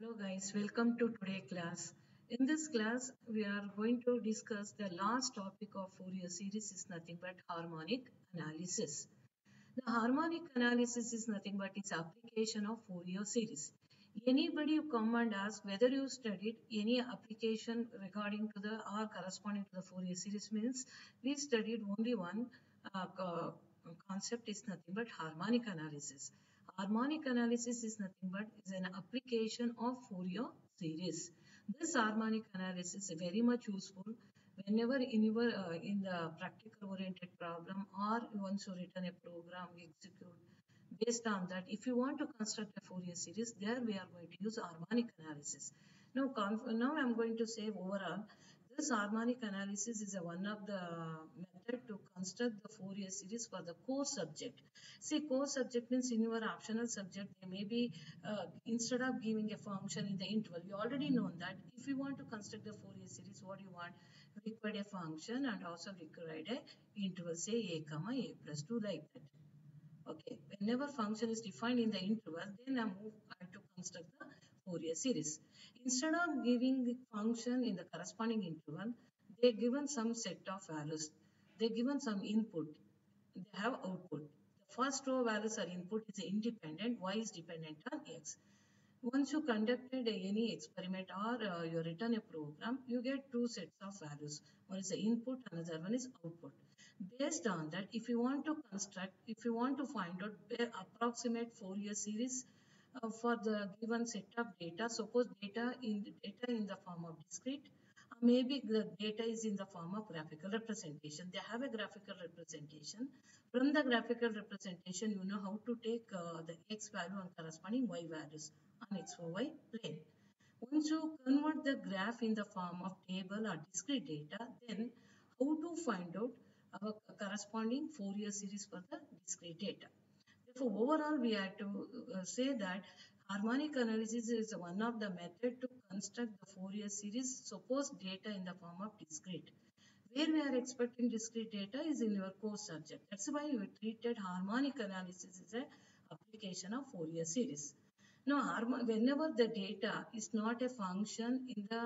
Hello guys, welcome to today class. In this class, we are going to discuss the last topic of Fourier series is nothing but harmonic analysis. The harmonic analysis is nothing but its application of Fourier series. Anybody who come and ask whether you studied any application regarding to the or corresponding to the Fourier series means we studied only one concept is nothing but harmonic analysis. Harmonic analysis is nothing but is an application of Fourier series. This harmonic analysis is very much useful whenever in the practical oriented problem or once you written a program execute based on that if you want to construct a Fourier series there we are going to use harmonic analysis. Now I'm going to say overall this harmonic analysis is one of the method to construct the Fourier series for the core subject. See, core subject means in your optional subject they may be instead of giving a function in the interval you already know that if you want to construct the Fourier series what you want required a function and also required a interval say a comma a plus 2 like that. Okay, whenever function is defined in the interval, then I have to construct the Fourier series. Instead of giving the function in the corresponding interval, they given some set of values. They given some input. They have output. The first row values are input is independent. Y is dependent on X. Once you conducted any experiment or you written a program, you get two sets of values. One is the input, another one is output. Based on that, if you want to find out approximate Fourier series for the given set of data, suppose data in the form of discrete, maybe the data is in the form of graphical representation. They have a graphical representation. From the graphical representation, you know how to take the x value and corresponding y values on x or y plane. Once you convert the graph in the form of table or discrete data, then how to find out our corresponding Fourier series for the discrete data. Therefore, overall, we have to say that harmonic analysis is one of the method to construct the Fourier series. Suppose data in the form of discrete. Where we are expecting discrete data is in your core subject. That's why we treated harmonic analysis as an application of Fourier series. Now, whenever the data is not a function in the,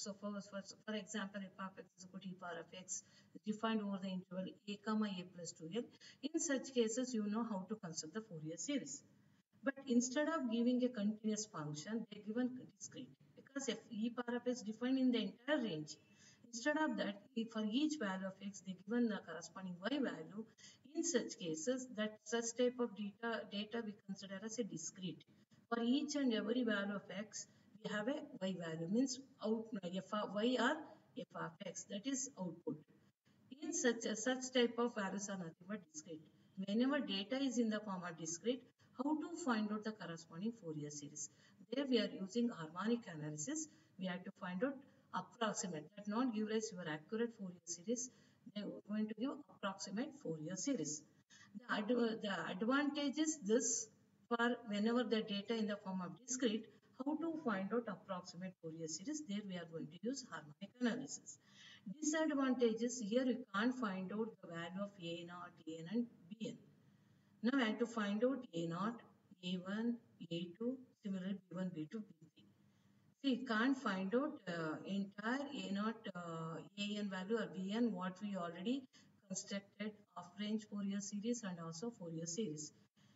for example, f of x is equal to e power of x defined over the interval a comma a plus 2l, in such cases, you know how to construct the Fourier series. But instead of giving a continuous function, they given discrete because if e power of x defined in the entire range. Instead of that, if for each value of x, they given the corresponding y value. In such cases, that such type of data we consider as a discrete. For each and every value of x, we have a y value means out f of y or f of x that is output. In such type of values are nothing but discrete. Whenever data is in the form of discrete, how to find out the corresponding Fourier series? There we are using harmonic analysis. We have to find out approximate. That not give us your accurate Fourier series. They are going to give approximate Fourier series. The advantage is this for whenever the data in the form of discrete, how to find out approximate Fourier series? There we are going to use harmonic analysis. Disadvantages here you can't find out the value of A naught, An and Bn. Now I have to find out A naught, A1, A2, similarly B1, B2, B3. See, you can't find out entire A naught, An value or Bn what we already constructed of range Fourier series and also Fourier series.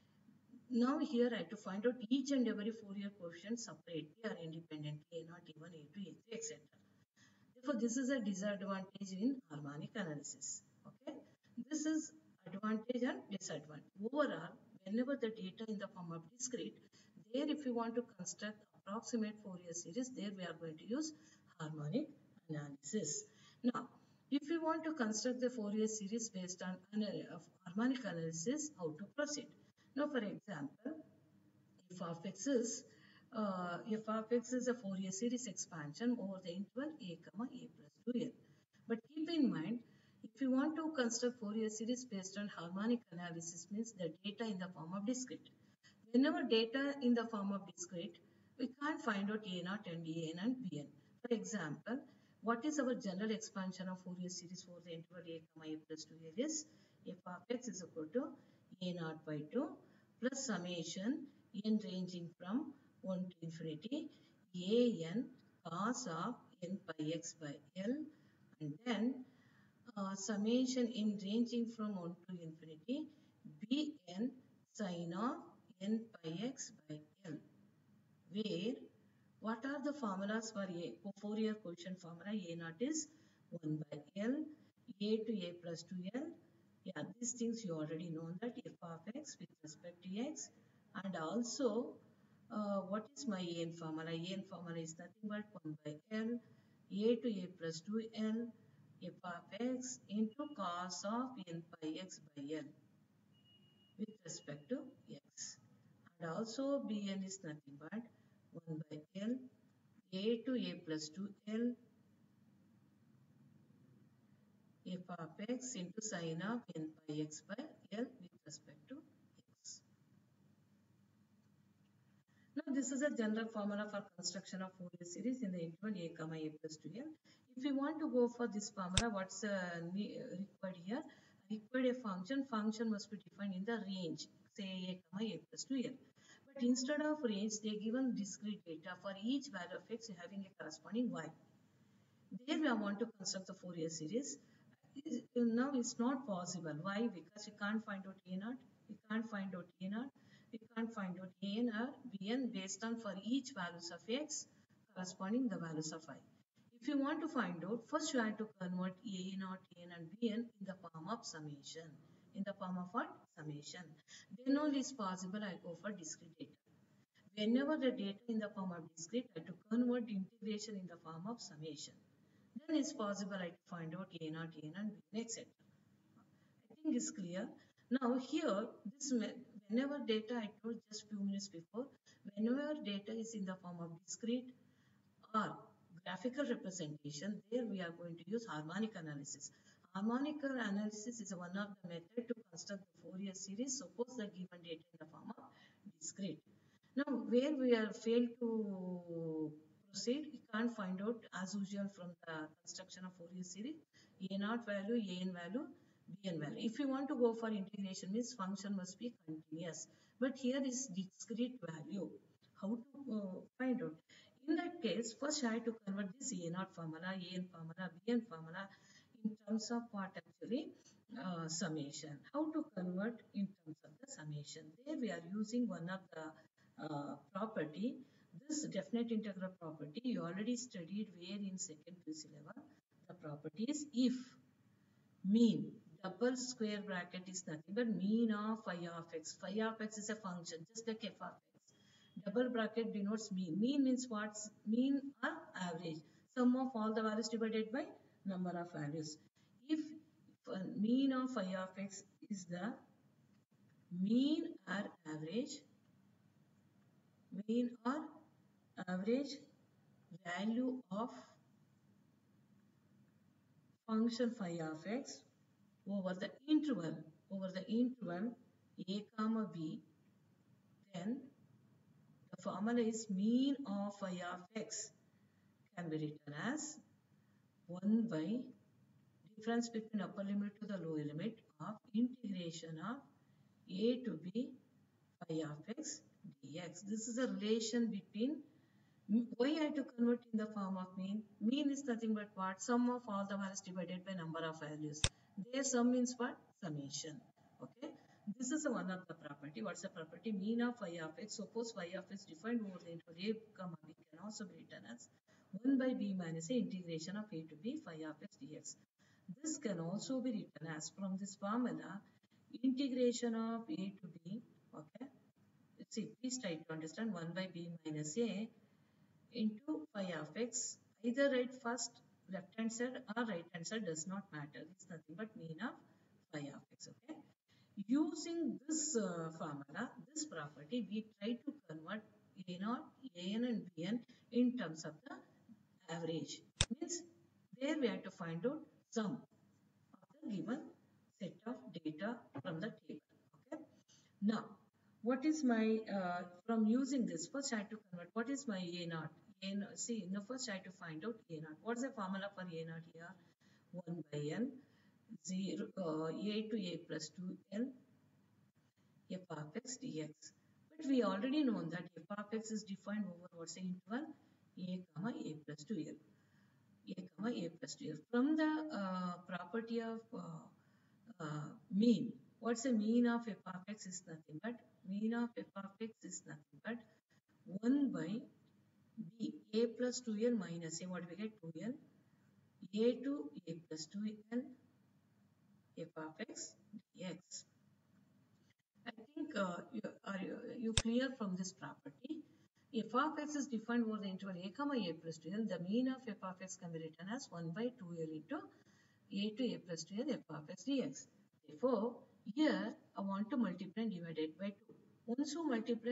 Now here I have to find out each and every Fourier coefficient separately or independently A0, A1, A2, A3, etc. Therefore, this is a disadvantage in harmonic analysis. Okay, this is advantage and disadvantage. Overall, whenever the data in the form of discrete, there if you want to construct approximate Fourier series, there we are going to use harmonic analysis. Now, if you want to construct the Fourier series based on harmonic analysis, how to proceed? Now, for example, f of x is a Fourier series expansion over the interval a comma a plus 2l. But keep in mind, if you want to construct Fourier series based on harmonic analysis means the data in the form of discrete. Whenever data in the form of discrete, we can't find out a naught and an and bn. For example, what is our general expansion of Fourier series for the interval a comma a plus 2l is f of x is equal to a naught by 2 plus summation n ranging from 1 to infinity an cos of n pi x by L, and then summation in ranging from 1 to infinity bn sin of n pi x by L, where what are the formulas for a Fourier quotient formula? A naught is 1 by L, a to a plus 2L. Yeah, these things you already know, that f of x with respect to x. And also, what is my an formula? An formula is nothing but 1 by L, a to a plus 2L, f of x into cos of n pi x by L with respect to x. And also bn is nothing but 1 by L, a to a plus 2L, f of x into sin of n pi x by L with respect to x. Now this is a general formula for construction of Fourier series in the interval a comma a plus 2L. If we want to go for this formula, what's required here? Required a function must be defined in the range, say a comma a plus 2L. But instead of range, they given discrete data for each value of x having a corresponding y. There we want to construct the Fourier series. Now it's not possible. Why? Because we can't find out a naught, we can't find out a naught, we can't find out an or bn based on for each values of x corresponding the values of y. If you want to find out, first you have to convert a naught, an and bn in the form of summation. In the form of what? Summation. Then only is possible I go for discrete data. Whenever the data in the form of discrete, I have to convert the integration in the form of summation. Then it's possible I find out a naught, an and b, etc. I think it's clear. Now here, this whenever data I told just few minutes before, whenever data is in the form of discrete or graphical representation, there we are going to use harmonic analysis. Harmonic analysis is one of the method to construct the Fourier series. Suppose the given data in the form of discrete. Now, where we are failed to proceed, we can't find out as usual from the construction of Fourier series, a naught value, an value, bn value. If you want to go for integration, means function must be continuous. But here is discrete value. How to find out? In that case, first I have to convert this a naught formula, an formula, bn formula in terms of what actually summation. How to convert in terms of the summation? There we are using one of the property, this definite integral property. You already studied where in second QC level. The property is if mean double square bracket is nothing but mean of phi of x. Phi of x is a function just like f of x. Double bracket denotes mean. Mean means what? Mean or average. Sum of all the values divided by number of values. If mean of phi of x is the mean or average value of function phi of x over the interval a comma b, then the formula is mean of phi of x can be written as 1 by difference between upper limit to the lower limit of integration of a to b phi of x dx. This is a relation between. Why I have to convert in the form of mean? Mean is nothing but what? Sum of all the values divided by number of values. Their sum means what? Summation. Okay. This is one of the property. What's the property? Mean of phi of x. Suppose phi of x defined over the interval a comma b can also be written as 1 by b minus a integration of a to b phi of x dx. This can also be written as from this formula integration of a to b. Okay. See, please try to understand 1 by b minus a into phi of x. Either write first left hand side or right hand side, does not matter. It's nothing but mean of phi of x. Okay. Using this formula, this property, we try to convert a naught, an and bn in terms of the average. Means there we have to find out sum of the given set of data from the table. Okay. Now, what is my, from using this, first I have to convert, what is my a naught? See, now first I have to find out a naught. What is the formula for a naught here? 1 by n, 0, a to a plus 2n, f of x dx. But we already know that f of x is defined over what's the interval? a comma a plus 2l, a comma a plus 2l. From the property of mean, what's the mean of f of x is nothing but mean of f of x is nothing but 1 by b, a plus 2l minus a, what we get 2l, a to a plus 2l f of x dx. I think you clear from this property. F of x is defined over the interval a comma a plus 2l. The mean of f of x can be written as 1 by 2l into a to a plus 2l f of x dx. Therefore, here I want to multiply and divide it by 2. Once you multiply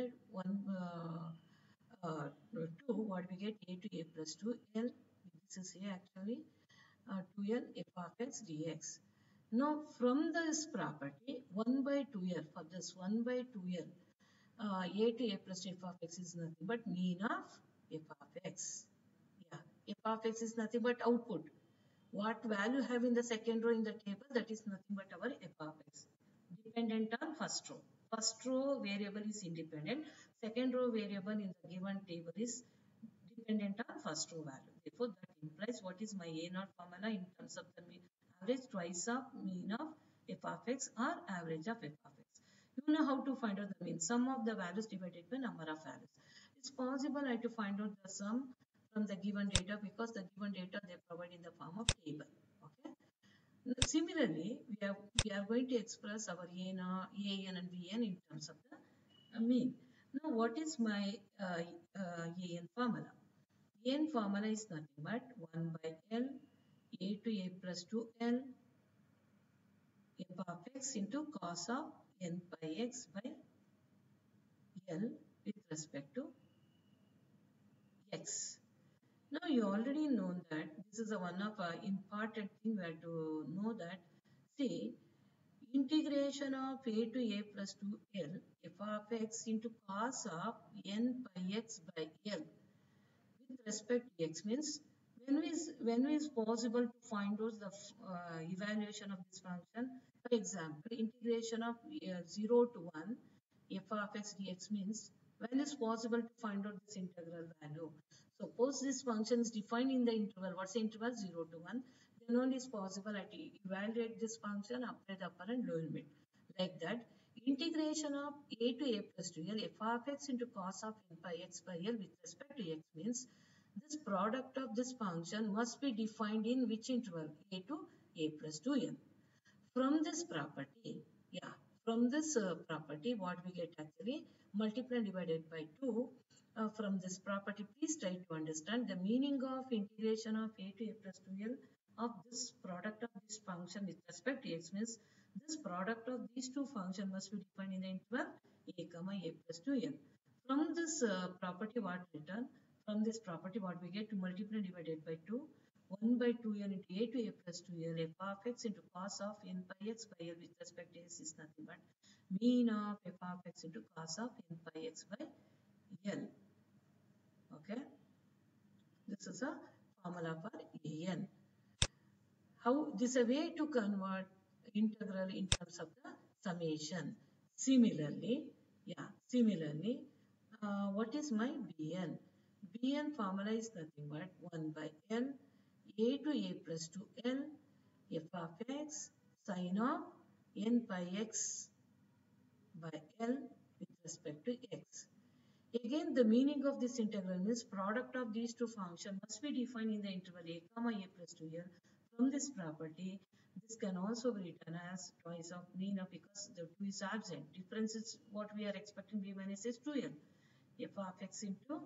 2, what we get a to a plus 2l. This is a actually 2l f of x dx. Now, from this property, 1 by 2l, for this 1 by 2l, a to a plus f of x is nothing but mean of f of x. Yeah, f of x is nothing but output. What value have in the second row in the table, that is nothing but our f of x. Dependent on first row. First row variable is independent. Second row variable in the given table is dependent on first row value. Therefore, that implies what is my A naught formula in terms of the average twice of mean of f of x or average of f of x. You know how to find out the mean. Sum of the values divided by number of values. It's possible to find out the sum from the given data because the given data they provide in the form of table. Okay. Similarly, we are going to express our AN and BN in terms of the mean. Now, what is my AN formula? AN formula is nothing but 1 by L a to a plus 2L f of x into cos of n pi x by L with respect to x. Now you already know that this is a one of important thing we have to know that. See, integration of a to a plus 2L f of x into cos of n pi x by L with respect to x means when is possible to find out the evaluation of this function. For example, integration of 0 to 1 f of x dx means when is possible to find out this integral value. Suppose this function is defined in the interval. What's the interval? 0 to 1. Then only is possible to evaluate this function, apply the upper and lower limit. Like that, integration of a to a plus 2l f of x into cos of n pi x by l with respect to x means this product of this function must be defined in which interval? A to a plus 2l. From this property, yeah, from this property, what we get actually multiply divided by 2. From this property, please try to understand the meaning of integration of a to a plus 2l of this product of this function with respect to x means this product of these two functions must be defined in the interval a comma a plus 2l. From this property, what written? From this property, what we get to multiply divided by 2. 1 by 2l into a to a plus 2l f of x into cos of n pi x by l with respect to x is nothing but mean of f of x into cos of n pi x by l. Okay. This is a formula for an. How this is a way to convert integral in terms of the summation. Similarly, what is my Bn? Bn formula is nothing but 1 by L a to a plus 2L f of x sin of n pi x by L with respect to x. Again, the meaning of this integral means product of these two functions must be defined in the interval a comma a plus 2l. From this property, this can also be written as twice of mean of because the 2 is absent. Difference is what we are expecting b minus is 2l. f of x into,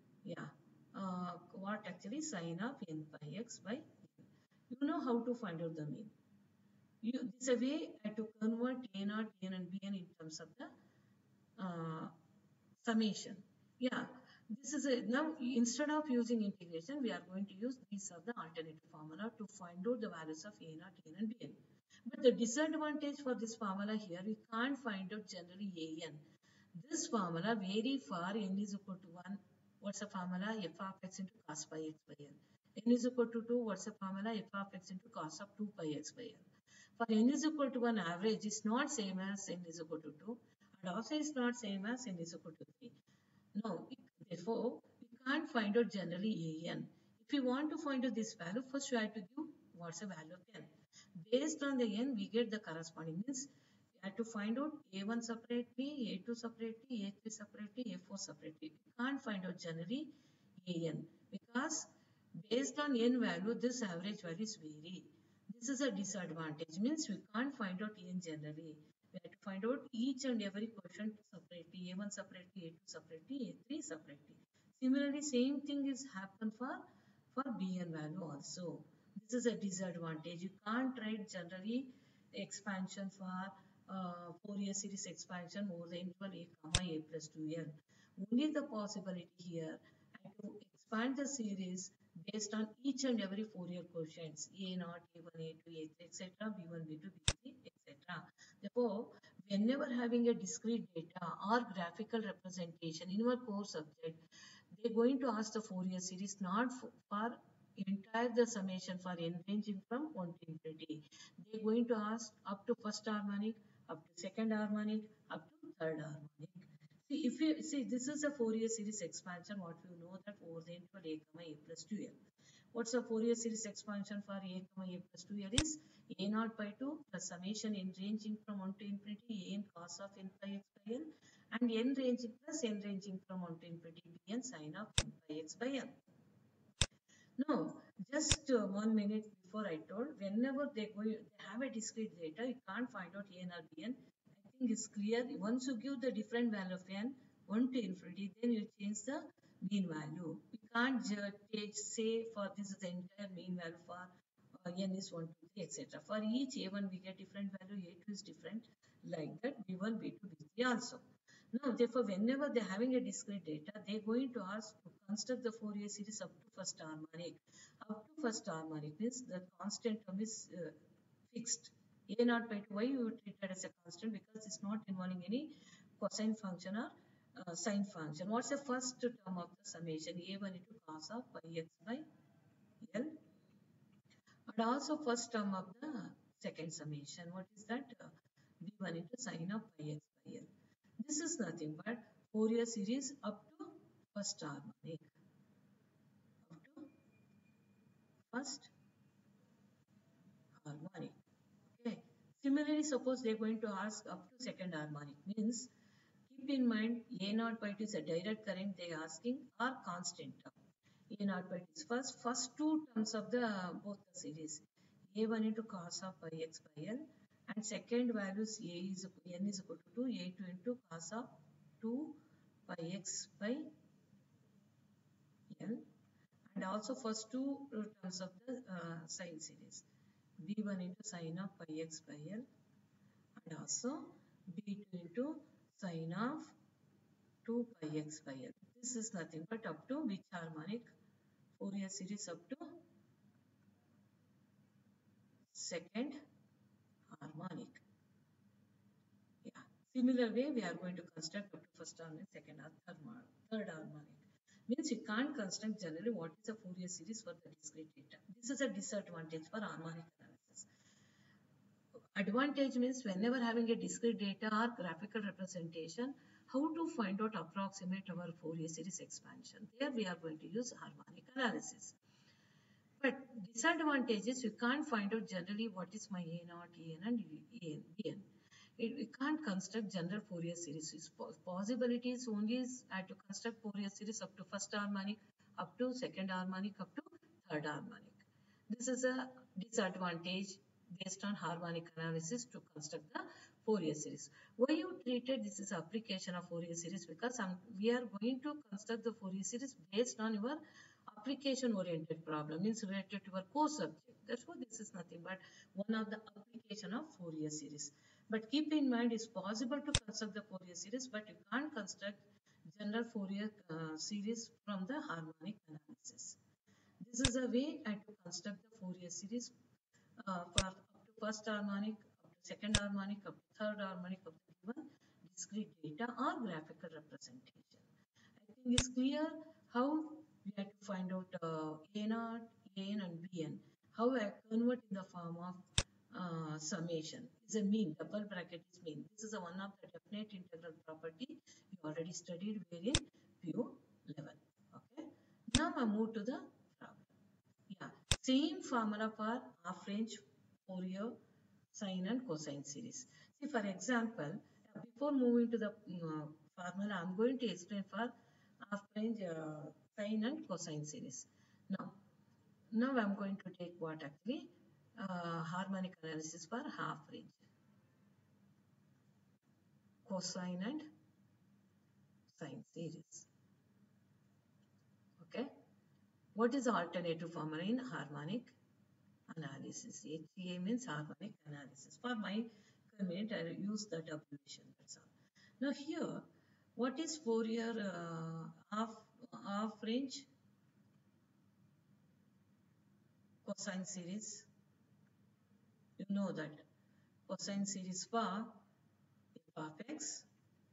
what actually sin of n pi x by l. You know how to find out the mean. This is a way to convert a naught, n and bn in terms of the summation. Yeah, this is a now instead of using integration, we are going to use these are the alternative formula to find out the values of a naught, n and bn. But the disadvantage for this formula here, we can't find out generally an. This formula very far n is equal to 1. What's the formula? F of x into cos pi x by l. N is equal to 2. What's the formula? F of x into cos of 2 pi x by l. For n is equal to 1, average is not same as n is equal to 2 and also is not same as n is equal to 3. Now, therefore, we can't find out generally an. If you want to find out this value, first you have to give what's the value of n. Based on the n, we get the corresponding means we have to find out a1 separately, a2 separately, a3 separately, a4 separately. We can't find out generally an because based on n value, this average values vary. This is a disadvantage means we can't find out n generally. We have to find out each and every quotient separately, a1 separately, a2 separately, a3 separately. Similarly, same thing is happen for bn value also. This is a disadvantage. You can't write generally expansion for Fourier series expansion over the interval a comma a plus 2n. Only the possibility here and to expand the series based on each and every Fourier quotients a naught, a1, a2, a3, etc., b1, b2, b3, etc. Therefore, whenever having a discrete data or graphical representation in your core subject, they're going to ask the Fourier series not for entire the summation for n ranging from 1 to infinity. They're going to ask up to first harmonic, up to second harmonic, up to third harmonic. See, if you see, this is a Fourier series expansion. What you know that over the interval a comma a plus 2l. What's the Fourier series expansion for a comma a plus 2l is a naught by 2 plus summation n ranging from 1 to infinity a n cos of n pi x by n and n ranging plus n ranging from 1 to infinity b n sine of n pi x by n. No, just 1 minute before I told, whenever they have a discrete data, you can't find out n or bn. I think it's clear. Once you give the different value of n, 1 to infinity, then you change the mean value. You can't say for this is the entire mean value for n is 1, 2, 3, etc. For each a1 we get different value, a2 is different, like that b1, b2, b3 also. Now, therefore, whenever they're having a discrete data, they're going to ask to construct the Fourier series up to first harmonic. Up to first harmonic means the constant term is fixed. A naught by 2, why you treat that as a constant? Because it's not involving any cosine function or sine function. What's the first term of the summation? A1 into cos of pi x by L. And also first term of the second summation. What is that? B1 into sine of pi x by L. This is nothing but Fourier series up to first harmonic. Up to first harmonic. Okay. Similarly, suppose they're going to ask up to second harmonic. Means keep in mind A naught by 2 is a direct current they are asking or constant term. A naught by 2 is first two terms of the both the series. A1 into cos of pi x by L and second values n is equal to 2, a2 into cos of 2 pi x by L and also first two terms of the sine series b1 into sine of pi x by L and also b2 into sine of 2 pi x by L. This is nothing but up to which harmonic? Fourier series up to second harmonic. Yeah. Similar way, we are going to construct up to first harmonic, second harmonic, third harmonic. Means you can't construct generally what is a Fourier series for the discrete data. This is a disadvantage for harmonic analysis. Advantage means whenever having a discrete data or graphical representation, how to find out approximate our Fourier series expansion. There we are going to use harmonic analysis. But disadvantage is you can't find out generally what is my A naught, En and Bn. We can't construct general Fourier series. Possibilities only is to construct Fourier series up to first harmonic, up to second harmonic, up to third harmonic. This is a disadvantage based on harmonic analysis to construct the Fourier series. Why you treated this is application of Fourier series? Because we are going to construct the Fourier series based on your application oriented problem, means related to your core subject. That's why this is nothing but one of the application of Fourier series. But keep in mind it's possible to construct the Fourier series, but you can't construct general Fourier series from the harmonic analysis. This is a way to construct the Fourier series for up to first harmonic, up to second harmonic, up to third harmonic of the given discrete data or graphical representation. I think it's clear how we have to find out A naught, An and Bn. How I convert in the form of summation. It's a mean, double bracket is mean. This is one of the definite integral property you already studied where in PU level. Okay. I move to the problem. Yeah, same formula for half range Fourier sine and cosine series. See, for example, before moving to the formula, I'm going to explain for half range sine and cosine series. Now I'm going to take what actually harmonic analysis for half range cosine and sine series. Okay, what is the alternative formula in harmonic analysis? HCA means harmonic analysis. For my convenience, I use that abbreviation. That's all. Now here, what is Fourier half range cosine series? You know that cosine series for f of x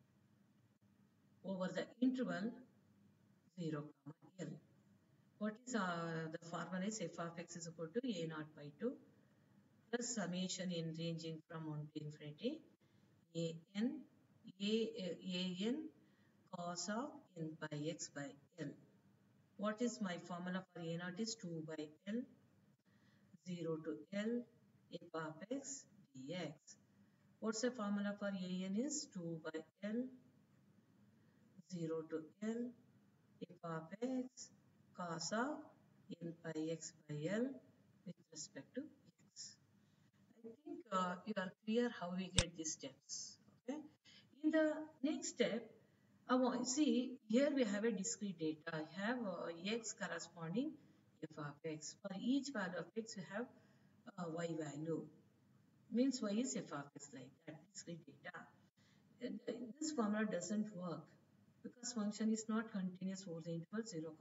over the interval 0, L. What is the formula is f of x is equal to a naught by 2 plus summation in ranging from 1 to infinity a n cos of n by x by L. What is my formula for a naught is 2 by L 0 to L f of x dx. What's the formula for a n is 2 by L 0 to L f of x cos of n by x by L with respect to x. I think you are clear how we get these steps. Okay. In the next step, see here we have a discrete data. I have x corresponding f of x. For each value of x, we have y value. Means y is f of x like that, discrete data. This formula doesn't work because function is not continuous over the interval 0,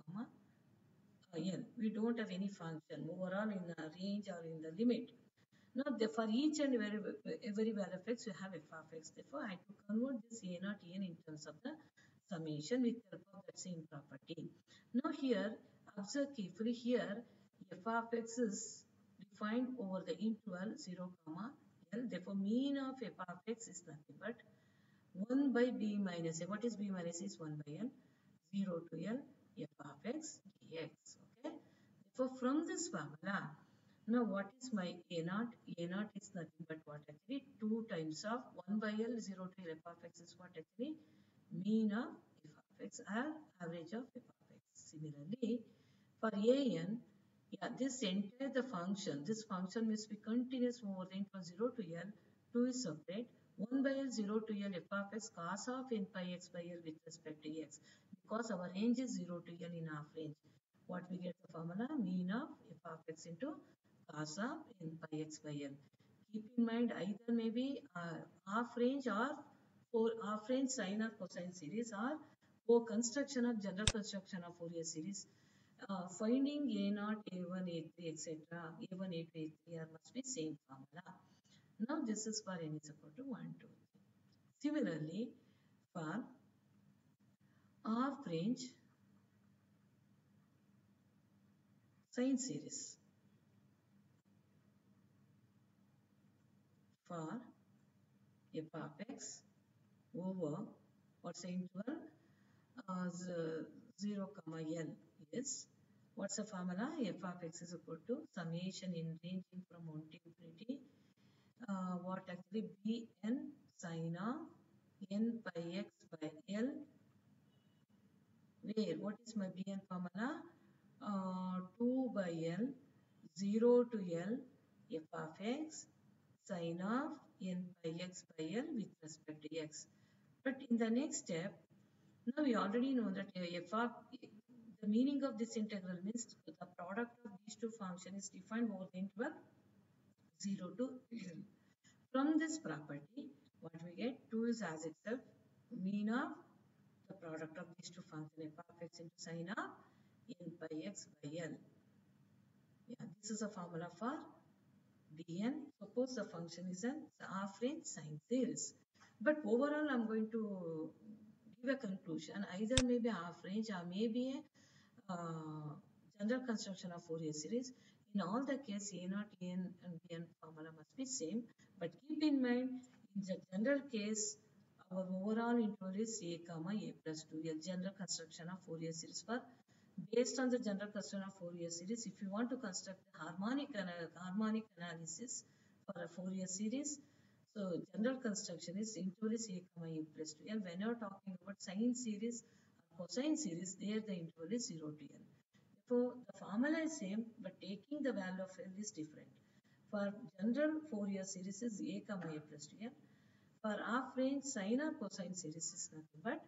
n. We don't have any function overall in the range or in the limit. Now, for each and every value of x, we have f of x. Therefore, I have to convert this a naught n in terms of the summation with help of that same property. Now, here, observe carefully here, f of x is defined over the interval 0, L. Therefore, mean of f of x is nothing but 1 by b minus a. What is b minus a? Is 1 by n. 0 to L f of x dx. Okay. Therefore, from this formula, now what is my a naught? A naught is nothing but what actually 2 times of 1 by L 0 to L f of x is what actually mean of f of x or average of f of x. Similarly, for an, yeah, this entire the function, this function must be continuous over the interval 0 to L, 2 is separate, 1 by L 0 to L f of x cos of n pi x by L with respect to x. Because our range is 0 to L in half range, what we get the formula? Mean of f of x into cos of n pi x by L. Keep in mind either maybe half range or half range sine or cosine series or co-construction of general construction of Fourier series. Finding a naught, a1, a3, etc. a1, a2, a3 must be same formula. Now this is for n is equal to 1, 2, 3. Similarly, for half range sine series, for f of x over what's the interval 0, L is what's the formula? F of x is equal to summation in ranging from 1 to infinity. What actually bn sine of n pi x by L. Where what is my bn formula? 2 by L 0 to L f of x sine of n pi x by L with respect to x. But in the next step, now we already know that f of the meaning of this integral means the product of these two functions is defined over the interval 0 to L. From this property, what we get 2 is as itself mean of the product of these two functions f of x into sine of n by x by L. Yeah, this is a formula for Bn. Suppose the function is an half range sine series. But overall, I'm going to give a conclusion. Either maybe half range or maybe a general construction of Fourier series. In all the case, a naught, n and bn formula must be same. But keep in mind, in the general case, our overall interval is a comma a plus 2. A general construction of Fourier series for based on the general question of Fourier series, if you want to construct the harmonic analysis for a Fourier series, so general construction is interval is a comma a plus 2 n. When you're talking about sine series or cosine series, there the interval is 0 to n. So the formula is same, but taking the value of L is different. For general Fourier series is a comma a plus 2 n. For half range sine or cosine series is nothing but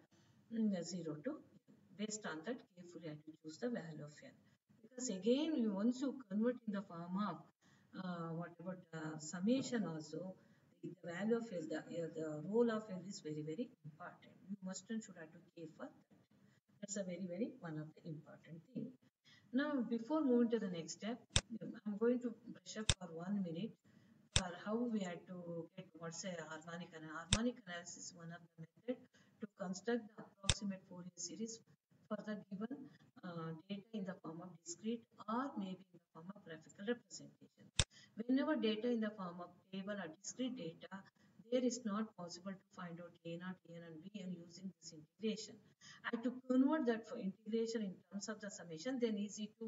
0 to n. Based on that, carefully I have to choose the value of n. Because again, once you convert in the form of what about summation also, the value of L, the role of L is very, very important. You must and should have to care for that. That's a very, very one of the important thing. Now, before moving to the next step, I'm going to brush up for 1 minute for how we had to get what's a harmonic analysis. Harmonic analysis is one of the method to construct the approximate Fourier series for the given data in the form of discrete or maybe in the form of graphical representation. Whenever data in the form of table or discrete data, there is not possible to find out A naught, An and Bn using this integration. And to convert that for integration in terms of the summation, then easy to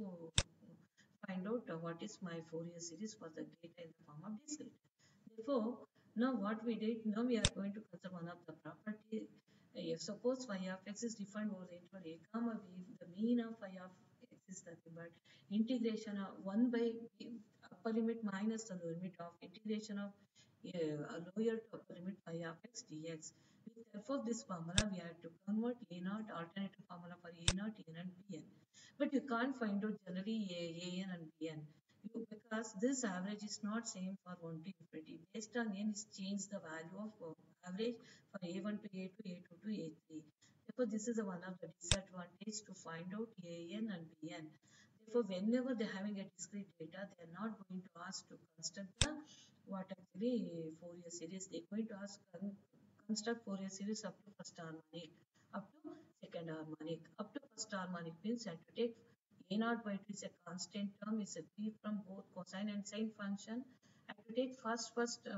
find out what is my Fourier series for the data in the form of discrete. Therefore, now what we did, now we are going to consider one of the property. If suppose phi of x is defined over the interval a comma b, the mean of phi of x is nothing but integration of 1 by upper limit minus the lower limit of integration of lower to upper limit phi of x dx. With help of this formula, we have to convert a naught alternative formula for a naught, n and bn. But you can't find out generally an and bn because this average is not same for 1 to infinity. Based on n, is change the value of average for a1 to a2, a2 to a3. Therefore, this is one of the disadvantage to find out an and bn. Therefore, whenever they're having a discrete data, they are not going to ask to construct the what actually Fourier series. They're going to ask construct Fourier series up to first harmonic, up to second harmonic. Up to first harmonic means you have to take a naught by 2 is a constant term, is a free from both cosine and sine function. I have to take first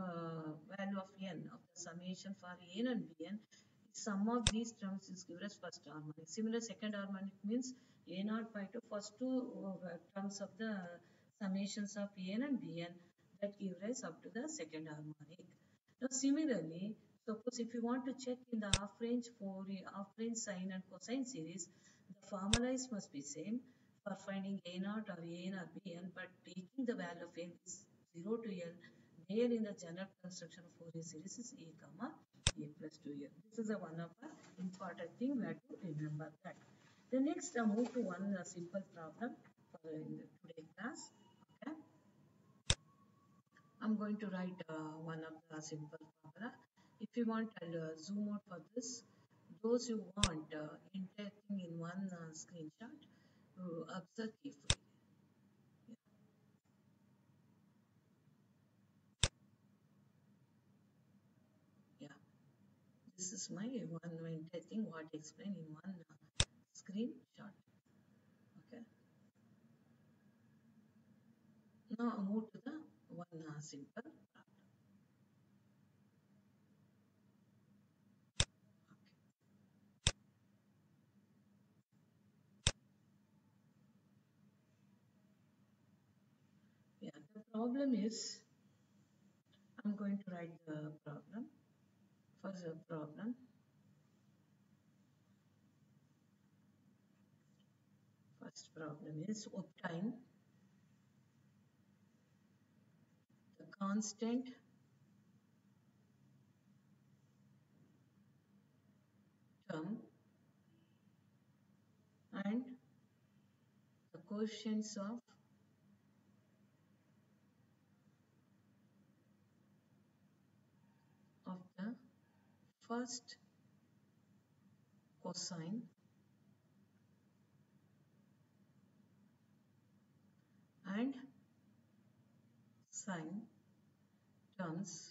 value of n of the summation for n and bn. Sum of these terms is given as first harmonic. Similar second harmonic means a naught by 2 first two terms of the summations of n and bn that give rise up to the second harmonic. Now similarly, suppose if you want to check in the half range half range sine and cosine series, the formulas must be same for finding a naught or an or bn, but taking the value of n is 0 to n. There in the general construction of Fourier series is a comma a plus 2n. This is one of the important thing we have to remember that. The next move to one simple problem for in today's class. Okay. I'm going to write one of the simple formula. If you want, I'll zoom out for this. Those who want interacting in one screenshot, observe carefully. Yeah. This is my one entire thing what I explain in one screenshot. Okay. Now I move to the one simple problem. Yeah, the problem is I'm going to write the problem. First the problem. First problem is obtain the constant term and the coefficients of the first cosine and sine terms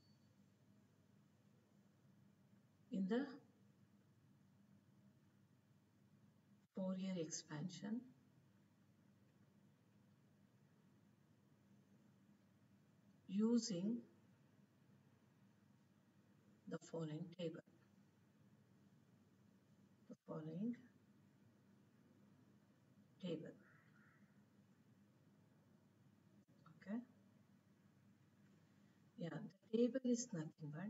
in the Fourier expansion using the following table. The following table. Okay. Yeah, the table is nothing but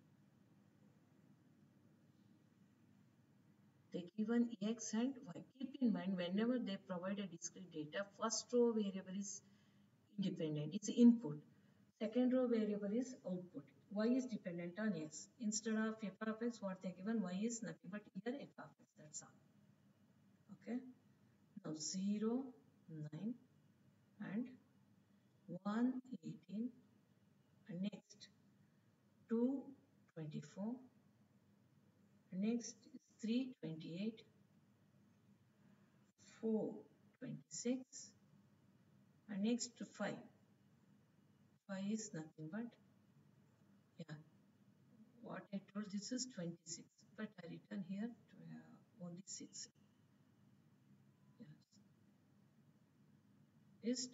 they given x and y. Keep in mind whenever they provide a discrete data, first row variable is independent, it's input. Second row variable is output. Y is dependent on x. Instead of f of x, what they given, y is nothing but here f of x. That's all. Okay. Now 0, 9 and 1, 18 and next 2, 24 and next is 3, 28, 4, 26 and next 5. 5 is nothing but, yeah, what I told, this is 26 but I written here only 6. Yes, is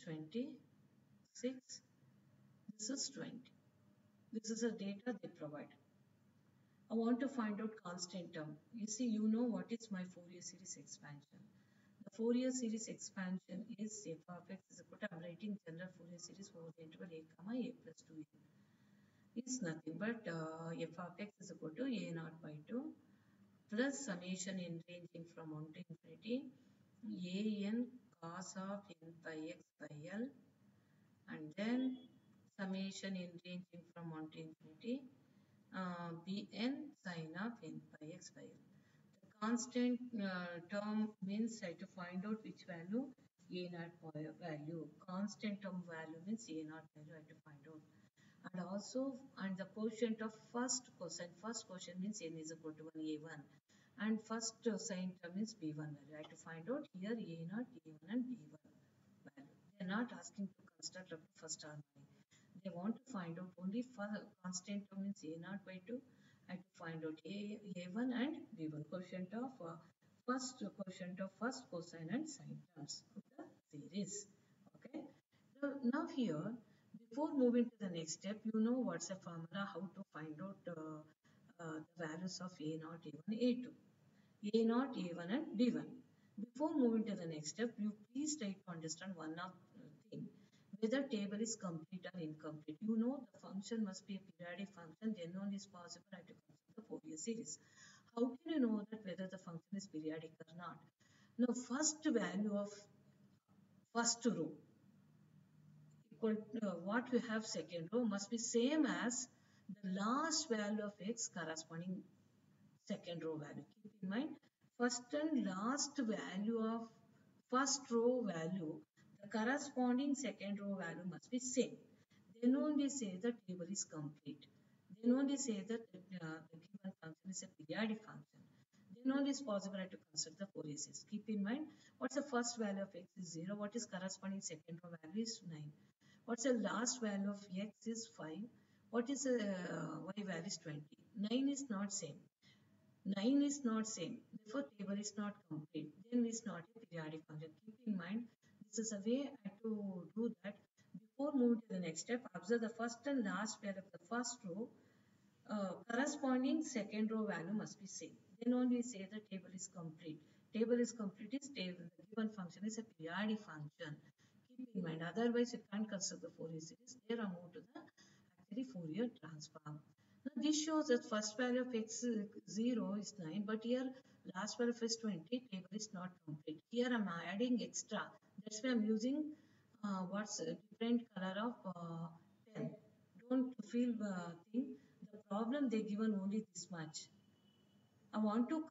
26, this is 20. This is the data they provide. I want to find out constant term. You see, you know what is my Fourier series expansion. The Fourier series expansion is f of x is equal to, I'm writing general Fourier series over the interval a comma a plus 2a. It's nothing but f of x is equal to a naught by 2 plus summation in ranging from 1 to infinity a n cos of n by x by l and then summation in ranging from 1 to infinity bn sin of n by x by l. The constant term means I have to find out which value a naught value. Constant term value means a naught value I have to find out. And also, and the quotient of first cosine. First quotient means n is equal to 1 a1. And first sine term means b1 value. I have to find out here a naught, a1 and b1 value. They are not asking to construct up to first harmony. They want to find out only for constant term means a naught by 2. I have to find out a1 and b1 quotient of first cosine and sine terms of the series. Okay. So now here, before moving to the next step, you know what's the formula, how to find out the values of a0, a1, a2, a0, a1 and b1. Before moving to the next step, you please try to understand one of thing, whether table is complete or incomplete. You know the function must be a periodic function, then only is possible to consider the Fourier series. How can you know that whether the function is periodic or not? Now, first value of first row equal to what we have second row must be same as the last value of x corresponding second row value. Keep in mind, first and last value of first row value, the corresponding second row value must be same. Then only say the table is complete. Then only say that the given function is a periodic function. Then only is possible to construct the Fourier series. Keep in mind, what's the first value of x is 0, what is corresponding second row value is 9. What's the last value of x is 5. What is the y value is 20. 9 is not same. 9 is not same. Therefore, table is not complete. Then it's not a periodic function. Keep in mind, this is a way to do that. Before moving to the next step, observe the first and last value of the first row. Corresponding second row value must be same. Then only say the table is complete. Table is complete is table. The given function is a periodic function. Keep in mind, otherwise you can't consider the Fourier series. There are move to the actually Fourier transform. Now this shows that first value of x 0 is 9, but here last value of x 20, table is not complete. Here I'm adding extra. That's why I'm using what's a different color of 10. Don't feel thing. The problem they given only this much. I want to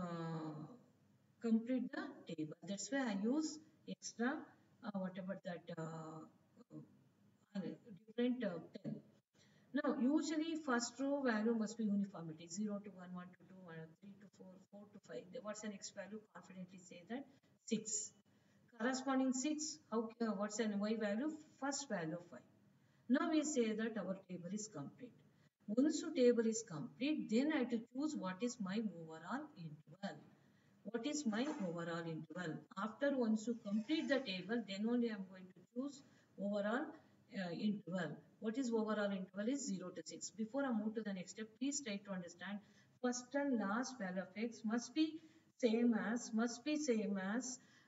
complete the table. That's why I use extra whatever that different 10. Now, usually first row value must be uniformity 0 to 1, 1 to 2, 3 to 4, 4 to 5. What's the next value? Confidently say that 6. Corresponding 6, how what's an y value? First value of y. Now we say that our table is complete. Once the table is complete, then I have to choose what is my overall interval. What is my overall interval? After once you complete the table, then only I am going to choose overall interval. What is overall interval is 0 to 6. Before I move to the next step, please try to understand first and last value of x must be same as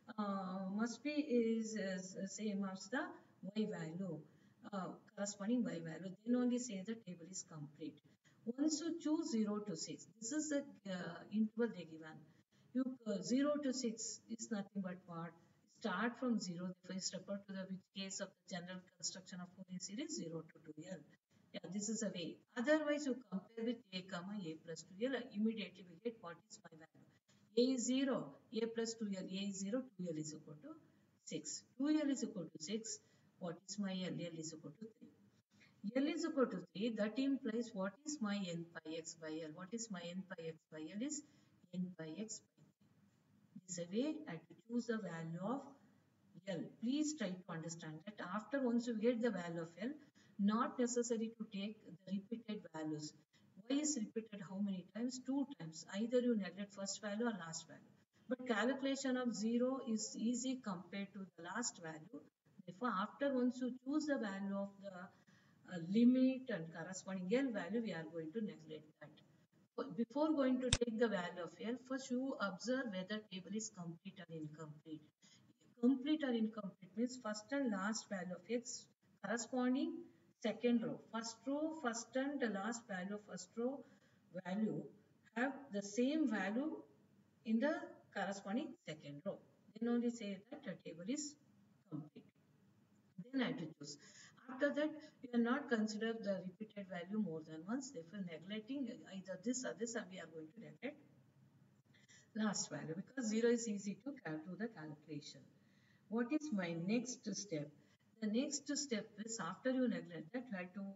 must be is same as the y value, corresponding y value. Then only say the table is complete. Once you choose 0 to 6, this is the interval they given. You 0 to 6 is nothing but what? Start from 0. If I step out to the which case of the general construction of Fourier series 0 to 2l. Yeah, this is a way. Otherwise, you compare with a comma a plus 2l. Immediately we get what is my value. A is 0, a plus 2l, a is 0, 2l is equal to 6. 2l is equal to 6. What is my l? L is equal to 3. L is equal to 3. That implies what is my n pi x by l? What is my n pi x by l is n pi x by 3. This is a way I have to choose the value of L. Please try to understand that after once you get the value of L, not necessary to take the repeated values. Y is repeated how many times? 2 times. Either you neglect first value or last value. But calculation of 0 is easy compared to the last value. Therefore, after once you choose the value of the limit and corresponding L value, we are going to neglect that. Before going to take the value of L, first you observe whether table is complete or incomplete. Complete or incomplete means first and last value of X corresponding second row. First row, first and the last value of first row value have the same value in the corresponding second row. Then only say that the table is complete. Then I have to choose. After that, you are not consider the repeated value more than once. Therefore, neglecting either this or this, and we are going to neglect last value because 0 is easy to do the calculation. What is my next step? The next step is after you neglect that,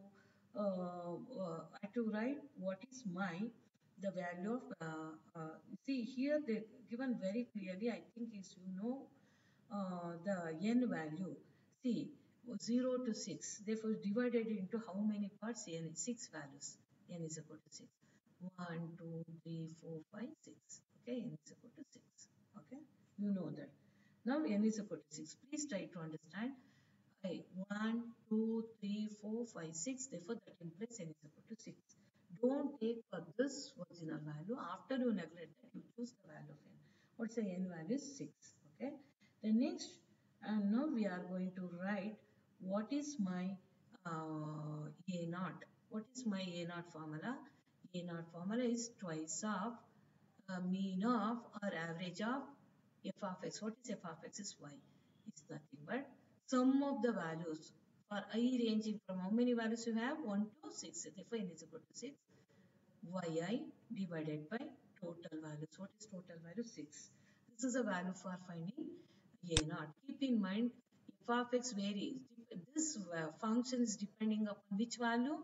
I have to write what is my the value of see here they given very clearly. I think is the n value. See 0 to 6. Therefore, divided into how many parts? N is 6 values. N is equal to 6. 1, 2, 3, 4, 5, 6. Okay, n is equal to 6. Okay, you know that. Now n is equal to 6. Please try to understand. 1, 2, 3, 4, 5, 6. Therefore, that implies n is equal to 6. Don't take for this original value. After you neglect that, you choose the value of n. What's the n value is 6. Okay. The next, and now we are going to write what is my a naught. What is my a naught formula? A naught formula is twice of mean of or average of f of x. What is f of x is y. It's nothing but sum of the values for I ranging from how many values you have? 1 to 6. Therefore, n is equal to 6. Yi divided by total values. What is total value? 6. This is a value for finding a naught. Keep in mind f of x varies. This function is depending upon which value,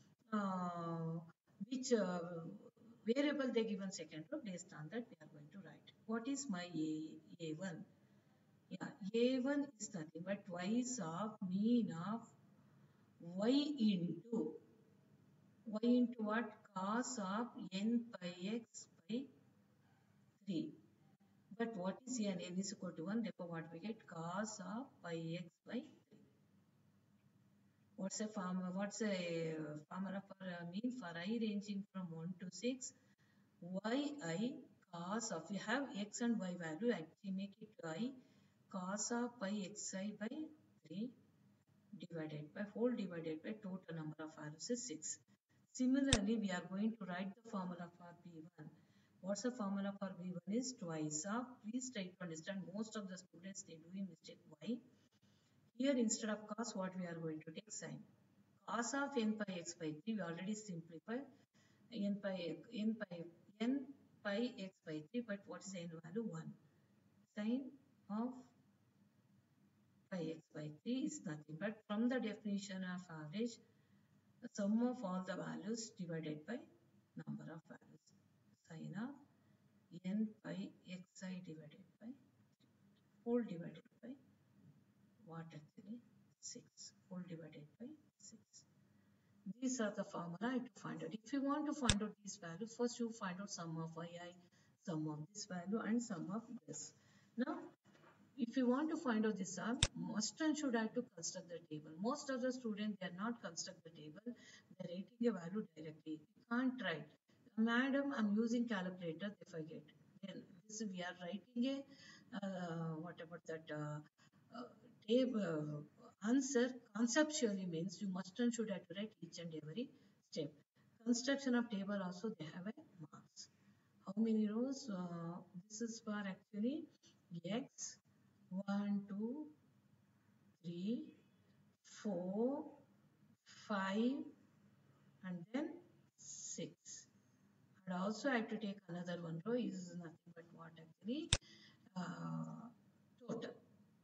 which variable they given second row. Based on that, we are going to write. What is my a1? Yeah, a1 is nothing but twice of mean of y into what? Cos of n pi x by 3. But what is n? N is equal to 1. Therefore, what we get? Cos of pi x by 3. What's a formula? What's a formula for mean for I ranging from 1 to 6? Yi cos of, you have x and y value, actually make it I cos of pi xi by 3 divided by total number of values is 6. Similarly, we are going to write the formula for B1. What's the formula for B1 is twice of, please try to understand, most of the students they doing mistake. Why? Here instead of cos, what we are going to take sin. Cos of n pi x by 3, we already simplified n pi x by 3, but what is the n value? 1. Sin of pi x by 3 is nothing but from the definition of average, the sum of all the values divided by number of values. Sin of n pi xi divided by 3, whole divided by what actually? 6, whole divided by 6. These are the formula to find out. If you want to find out these values, first you find out sum of yi, sum of this value and sum of this. Now, if you want to find out this sum, must and should have to construct the table. Most of the students, they are not construct the table. They are writing a value directly. You can't write. Madam, I'm using calculator if I get. Then this we are writing a what about that table answer conceptually means you must and should have to write each and every step. Construction of table also they have a marks. How many rows? This is for actually x 1, 2, 3, 4, 5, and then 6. And also I have to take another one row is nothing but what actually uh, total.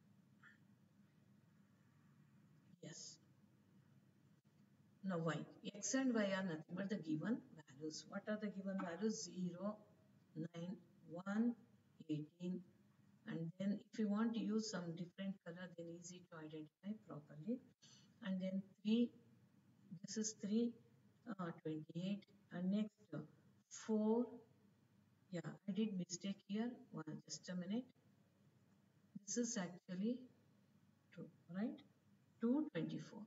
Yes. Now y. X and y are nothing but the given values. What are the given values? 0, 9, 1, 18. And then if you want to use some different color, then easy to identify properly. And then 3, this is 3, 28. And next 4, yeah, I did mistake here. One, just a minute. This is actually 2, right? 224.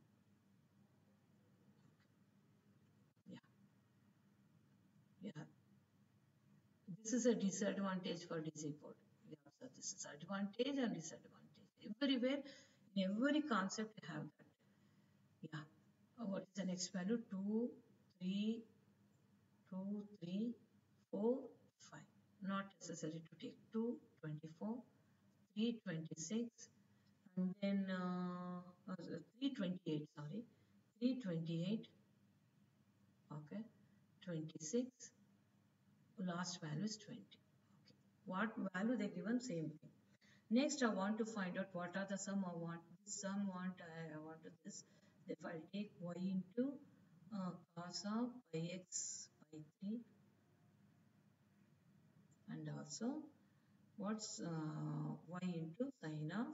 Yeah, yeah. This is a disadvantage for DC code. We observe this is advantage and disadvantage. Everywhere, in every concept, you have that. Yeah. What is the next value? 2, 3, 2, 3, 4, 5. Not necessary to take 2, 24, 3, 26, and then 328, sorry. 328, okay. 26, last value is 20. Okay. What value they given? Same thing. Next, I want to find out what are the sum I want. This sum I want this. If I'll take y into cos of pi x by 3 and also what's y into sine of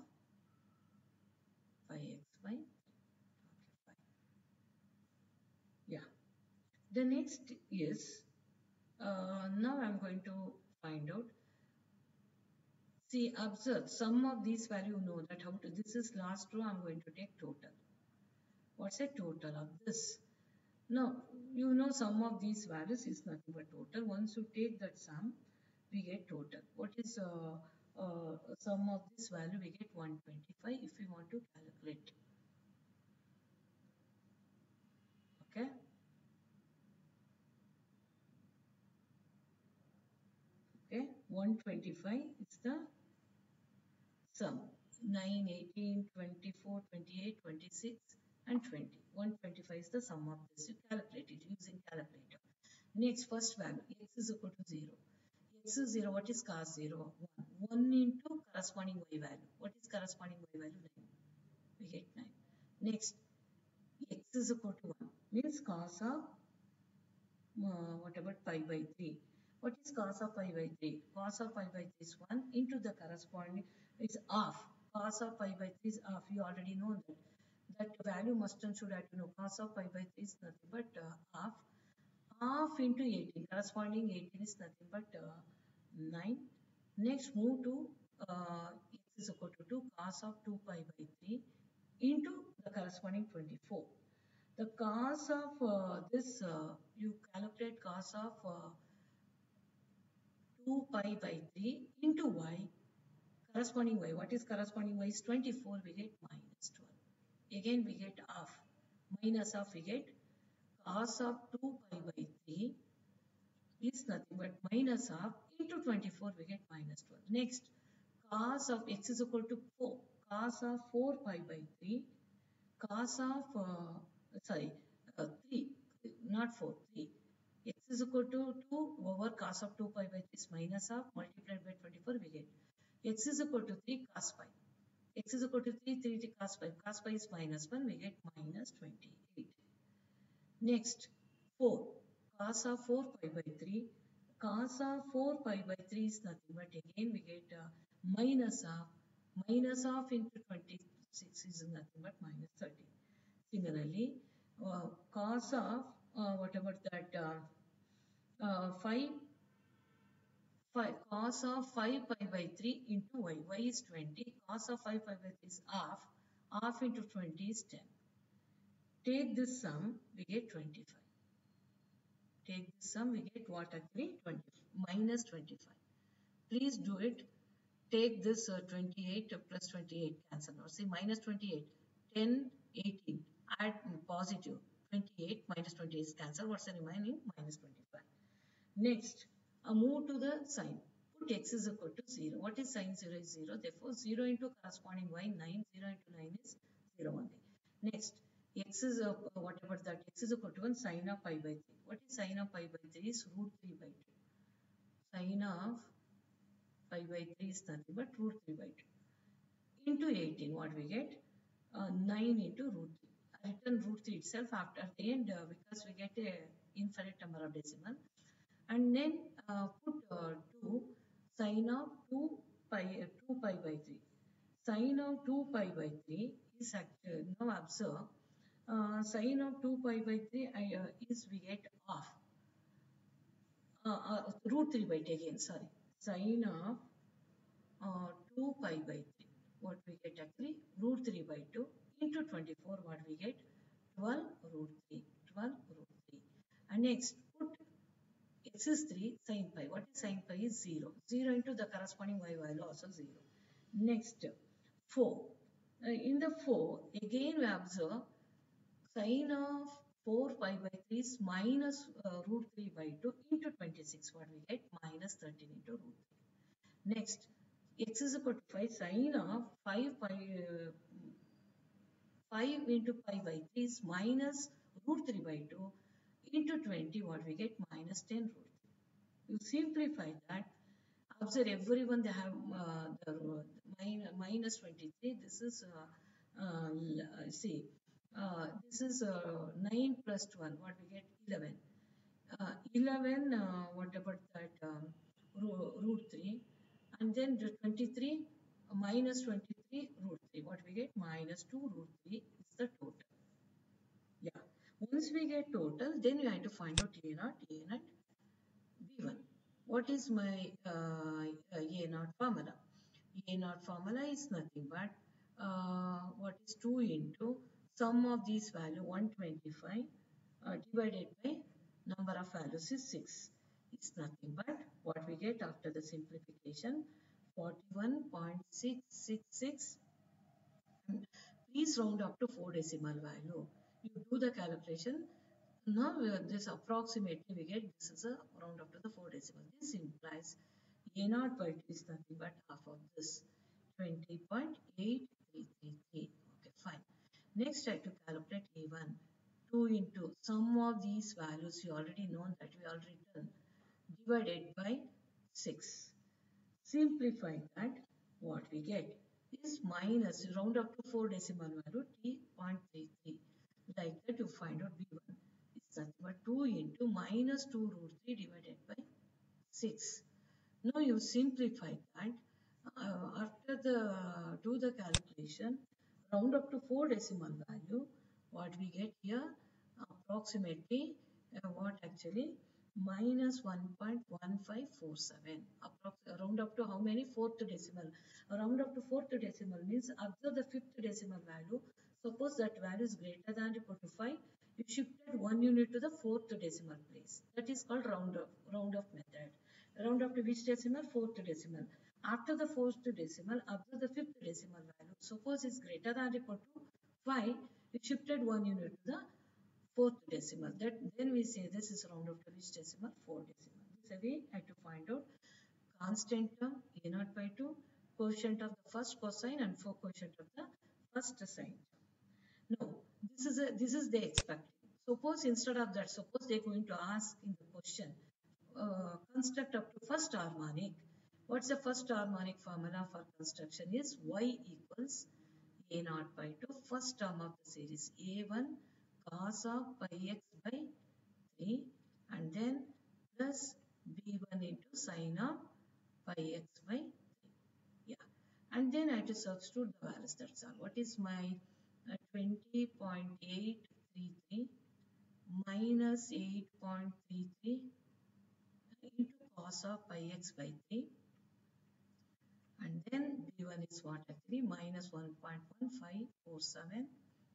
pi x by okay, fine. Yeah. The next is now I'm going to find out. See, observe some of these value know that how to. This is last row. I'm going to take total. What's a total of this? Now, you know sum of these values is nothing but total. Once you take that sum, we get total. What is sum of this value? We get 125 if we want to calculate. Okay. Okay. 125 is the sum. 9, 18, 24, 28, 26 and 20. 125 is the sum of this. You calculate it using calculator. Next, first value, x is equal to 0. X is 0, what is cos 0? 1. 1 into corresponding y value. What is corresponding y value? 9. We get 9. Next, x is equal to 1. Means cos of, what about pi by 3? What is cos of pi by 3? Cos of pi by 3 is 1 into the corresponding, is half. Cos of pi by 3 is half. You already know that. That value must and should have to know. Cos of pi by 3 is nothing but half. Half into 18, corresponding 18 is nothing but 9. Next, move to x is equal to 2 cos of 2 pi by 3 into the corresponding 24. The cos of this, you calculate cos of 2 pi by 3 into y, corresponding y. What is corresponding y is 24, we get minus 12. Again, we get half. Minus half, we get cos of 2 pi by 3 is nothing but minus half into 24 we get minus 12. Next, cos of x is equal to 4. Cos of 4 pi by 3. Cos of, 3, not 4, 3. X is equal to 2 over cos of 2 pi by 3 is minus half multiplied by 24 we get. X is equal to 3 cos pi. X is equal to 3, 3 cos pi. Cos pi is minus 1, we get minus 28. Next, 4. Cos of 4 pi by 3. Cos of 4 pi by 3 is nothing but again we get minus half. Minus half into 26 is nothing but minus 30. Similarly, cos of what about that 5, 5 cos of 5 pi by 3 into y. Y is 20. Cos of 5 pi by 3 is half. Half into 20 is 10. Take this sum, we get 25. Take this sum, we get what actually? 20 minus 25. Please do it. take this 28 plus 28 cancel out. See minus 28, 10, 18. Add positive 28 minus 28 is cancel. What's the remaining? Minus 25. Next, move to the sign. Put x is equal to 0. What is sine 0 is 0. Therefore, 0 into corresponding y, 9. 0 into 9 is 0 only. Next, x is whatever that x is equal to 1 sine of pi by 3. What is sine of pi by 3 is root 3 by 2. Sine of pi by 3 is nothing but root 3 by 2. Into 18, what we get? 9 into root 3. I written root 3 itself after the end because we get a infinite number of decimal. And then put 2 sine of 2 pi by 3. Sine of 2 pi by 3 is actually, now observe, sine of 2 pi by 3 is we get off. Root 3 by 2 again, sorry. Sine of 2 pi by 3. What we get actually? Root 3 by 2 into 24. What we get? 12 root 3. 12 root 3. And next, put x is 3, sin pi. What is sin pi is 0. 0 into the corresponding y value also 0. Next, 4. In the 4, again we observe sine of 4 pi by 3 is minus root 3 by 2 into 26. What we get? Minus 13 into root 3. Next, x is equal to 5 sine of 5 into pi by 3 is minus root 3 by 2 into 20. What we get? Minus 10 root 3. You simplify that. Observe everyone they have the minus 23. This is see this is 9 plus 12. What we get? 11. 11 what about that root 3, and then the 23 minus 23 root 3. What we get? Minus 2 root 3 is the total. Yeah. Once we get total, then you have to find out A naught, B1. What is my A naught formula? A naught formula is nothing but what is 2 into sum of these value 125 divided by number of values is 6. It's nothing but what we get after the simplification 41.666. Please round up to 4 decimal value. You do the calculation. Now this approximately we get this is a round up to the 4 decimal. This implies A naught by 2 is nothing but half of this 20.8333. Okay, fine. Next I have to calculate A1. 2 into sum of these values you already know that we already done divided by 6. Simplify that, what we get is minus round up to 4 decimal value t.33. Like that you find out B1 is nothing but 2 into minus 2 root 3 divided by 6. Now you simplify that. After do the calculation, round up to 4 decimal value, what we get here approximately what actually minus 1.1547. Round up to how many? Fourth decimal. Round up to fourth decimal means observe the fifth decimal value. Suppose that value is greater than or equal to 5. You shifted 1 unit to the fourth decimal place. That is called round up method. Round up to which decimal? Fourth decimal. After the fourth decimal, observe the fifth decimal value. Suppose it's greater than or equal to 5. You shifted 1 unit to the fourth decimal. Then we say this is round up to which decimal? 4 decimal. This way I have to find out constant term A naught by 2, quotient of the first cosine and quotient of the first sine. No, this is they expecting. Suppose instead of that, suppose they're going to ask in the question construct up to first harmonic. What's the first harmonic formula for construction is y equals A naught by 2, first term of the series A1 cos of pi x by 3 and then plus B1 into sine of pi x by 3. Yeah. And then I have to substitute the values. That's all. What is my 20.833 minus 8.33 into cos of pi x by 3 and then B1 is what actually minus 1.1547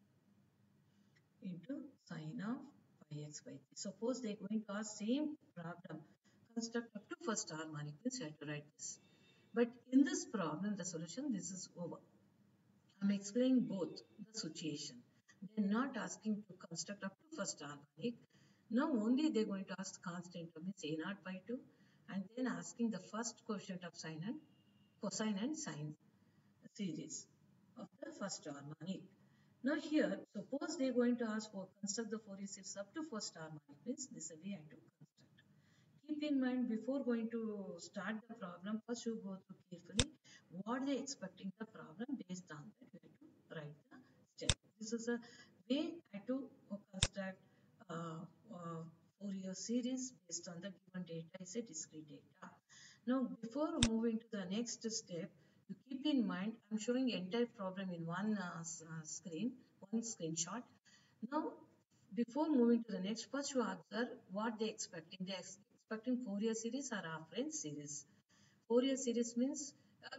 into sine of pi x by 3. Suppose they are going to ask same problem construct up to first harmonic. Means I have to write this But in this problem, the solution, this is over. I'm explaining both the situation. They're not asking to construct up to first harmonic. Now only they're going to ask constant term means a naught by 2 and then asking the first quotient of sine and cosine and sine series of the first harmonic. Now here, suppose they're going to ask for construct the Fourier series up to first harmonic means this is the way I do construct. Keep in mind before going to start the problem, first you go through carefully what they expecting the problem based on that you have to write the step. This is a way to construct uh, uh, Fourier series based on the given data is a discrete data. Now before moving to the next step, you keep in mind I'm showing entire problem in one screen, one screenshot. Now before moving to the next, first you observe what they expecting. They expecting Fourier series or affine series. Fourier series means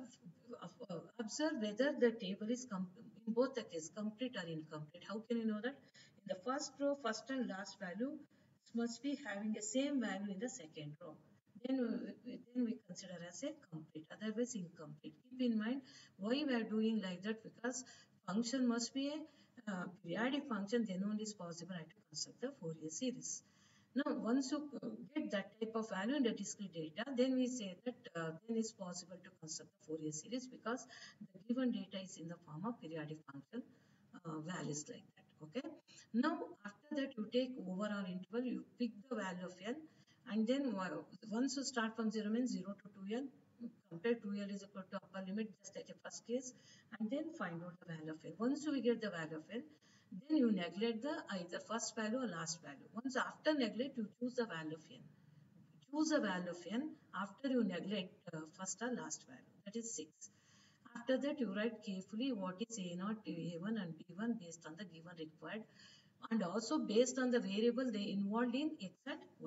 observe whether the table is in both the case complete or incomplete. How can you know that? In the first row, first and last value must be having the same value in the second row. Then we consider as a complete, otherwise incomplete. Keep in mind why we are doing like that because function must be a periodic function, then only is possible to construct the Fourier series. Now, once you get that type of value in the discrete data, then we say that then it's possible to construct the Fourier series because the given data is in the form of periodic function values like that. Okay. Now, after that, you take overall interval, you pick the value of n, and then once you start from 0 means 0 to 2n, compare 2l is equal to upper limit, just take a first case, and then find out the value of n. Once you get the value of n, then you neglect the either first value or last value. Once after neglect, you choose the value of n. Choose the value of n after you neglect first or last value. That is 6. After that, you write carefully what is A0, A1 and B1 based on the given required and also based on the variable they involved in X and Y.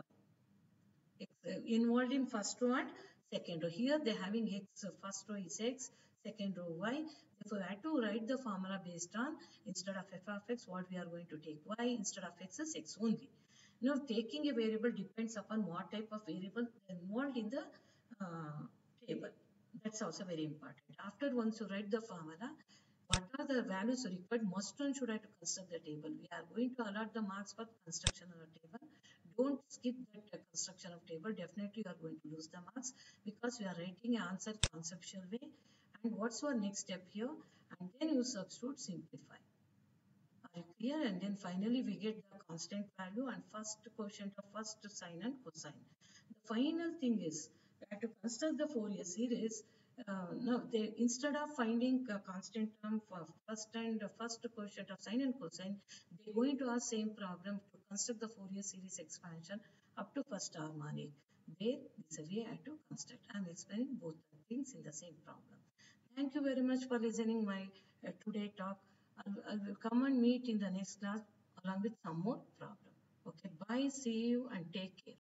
Involved in first row and second row. Here they having X, first row is X, second row Y. Therefore, I have to write the formula based on instead of f of X, what we are going to take Y, instead of X is X only. Now, taking a variable depends upon what type of variable involved in the table. That's also very important. After once you write the formula, what are the values required? Must one should have to construct the table. We are going to allot the marks for construction of the table. Don't skip that construction of table. Definitely you are going to lose the marks because we are writing an answer conceptual way. And what's our next step here? And then you substitute simplify. Are you clear? And then finally we get the constant value and first quotient of first sine and cosine. The final thing is that to construct the Fourier series, now they instead of finding a constant term for first and first quotient of sine and cosine, they're going to ask same problem to construct the Fourier series expansion up to first harmonic. There is a way I have to construct. I am explaining both the things in the same problem. Thank you very much for listening my today talk. I will come and meet in the next class along with some more problem. Okay, bye, see you and take care.